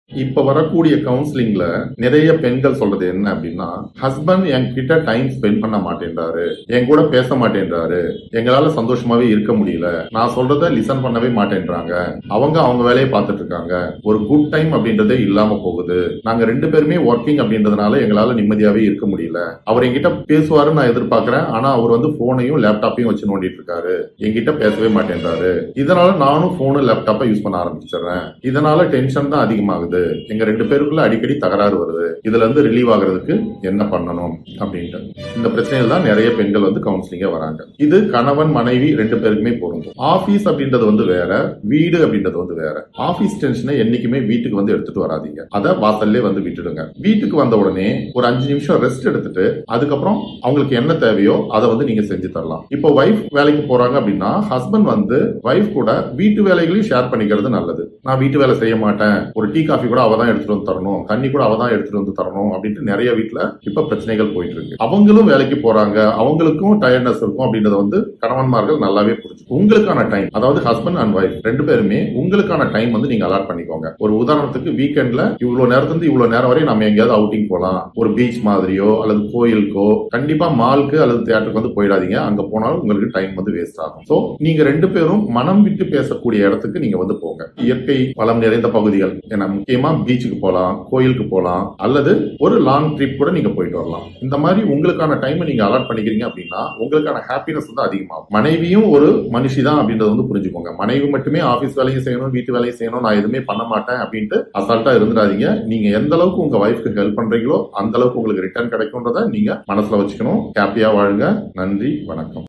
இப்ப வரக்கூடிய கவுன்சிலிங்ல நிறைய பெண்கள் சொல்றது என்ன அப்படின்னா, ஹஸ்பண்ட் என்கிட்ட டைம் ஸ்பெண்ட் பண்ண மாட்டேன்றாரு, என் கூட பேச மாட்டேன்றாரு, எங்களால சந்தோஷமாவே இருக்க முடியல, நான் சொல்றத லிசன் பண்ணவே மாட்டேன்றாங்க, அவங்க வேலையை பார்த்துட்டு இருக்காங்க, ஒரு குட் டைம் அப்படின்றதே இல்லாம போகுது, நாங்க 2 பேருமே ஒர்க்கிங் அப்படின்றதுனால எங்களால நிம்மதியாவே இருக்க முடியல, அவர் என்கிட்ட பேசுவாரு நான் எதிர்பார்க்கிறேன், ஆனா அவர் போனையும் லேப்டாப்பையும் வச்சு நோண்டிட்டு இருக்காரு, என்கிட்ட பேசவே மாட்டேன்றாரு, இதனால நானும் போனு லேப்டாப்பை யூஸ் பண்ண ஆரம்பிச்சிடுறேன், இதனால டென்ஷன் தான் அதிகமாகுது, எங்க 2 பேருக்குள்ள அடிக்கடி தகராறு வருது, இதுல இருந்து ரிலீவ் ஆகிறதுக்கு என்ன பண்ணணும் அப்படின்ட்டு இந்த பிரச்சனைகள் தான் நிறைய பெண்கள் கவுன்சிலிங்க வராங்க. இது கணவன் மனைவி 2 பேருக்குமே பொருந்தும். ஆபீஸ் அப்படின்றது வேற, வீடு அப்படின்றது வேற. ஆபீஸ் டென்ஷனை என்னைக்குமே வீட்டுக்கு எடுத்துட்டு வராதீங்க, அத வாசல்லே விட்டுடுங்க. வீட்டுக்கு வந்த உடனே ஒரு 5 நிமிஷம் ரெஸ்ட் எடுத்துட்டு அதுக்கப்புறம் அவங்களுக்கு என்ன தேவையோ அதை நீங்க செஞ்சு தரலாம். இப்போ வைஃப் வேலைக்கு போறாங்க அப்படின்னா ஹஸ்பண்ட் வைஃப் கூட வீட்டு வேலைகளையும் ஷேர் பண்ணிக்கிறது நல்லது. நான் வீட்டு வேலை செய்ய மாட்டேன், ஒரு டீ காஃபி கூட அவதான் எடுத்துட்டு வந்து தரணும், தண்ணி கூட அவதான் எடுத்துட்டு வந்து தரணும் அப்படின்ட்டு நிறைய வீட்டுல இப்ப பிரச்சனைகள் போயிட்டு இருக்கு. அவங்களும் வேலைக்கு போறாங்க, அவங்களுக்கும் டயர்ட்னஸ் இருக்கும் அப்படின்றத கணவன்மார்கள் நல்லாவே புரிஞ்சு உங்களுக்கான டைம், அதாவது ஹஸ்பண்ட் அண்ட் வைஃப் 2 பேருமே உங்களுக்கான டைம் நீங்க அலாட் பண்ணிக்கோங்க. ஒரு உதாரணத்துக்கு வீக்கெண்ட்ல இவ்வளவு நேரத்துல இவ்வளவு நேரம் வரை நம்ம எங்கேயாவது அவுட்டிங் போலாம், ஒரு பீச் மாதிரியோ அல்லது கோயிலுக்கோ, கண்டிப்பா மாலுக்கு அல்லது தியேட்டருக்கு போயிடாதீங்க, அங்க போனாலும் உங்களுக்கு டைம் வேஸ்ட் ஆகும். சோ நீங்க 2 பேரும் மனம் விட்டு பேசக்கூடிய இடத்துக்கு நீங்க போங்க. இயற்கை வளம் நிறைந்த பகுதிகள், ஏன்னா முக்கியமா பீச்சுக்கு போலாம், கோயிலுக்கு போலாம், அல்லது ஒரு லாங் ட்ரிப் கூட நீங்க போயிட்டு வரலாம். இந்த மாதிரி உங்களுக்கான டைம் நீங்க அலாட் பண்ணிக்கிறீங்க அப்படின்னா உங்களுக்கான ஹாப்பினஸ் அதிகமாகும். மனைவியும் ஒரு மனுஷி தான் அப்படின்றது புரிஞ்சுக்கோங்க. மனைவி மட்டுமே ஆபீஸ் வேலையும் செய்யணும், வீட்டு வேலையும் செய்யணும், நான் எதுவுமே பண்ண மாட்டேன் அப்படின்ட்டு அசால்ட்டா இருந்துடாதீங்க. நீங்க எந்த அளவுக்கு உங்க வைஃப்க்கு ஹெல்ப் பண்றீங்களோ அந்த அளவுக்கு உங்களுக்கு ரிட்டர்ன் கிடைக்கும்ன்றத நீங்க மனசுல வச்சுக்கணும். ஹாப்பியா வாழுங்க. நன்றி, வணக்கம்.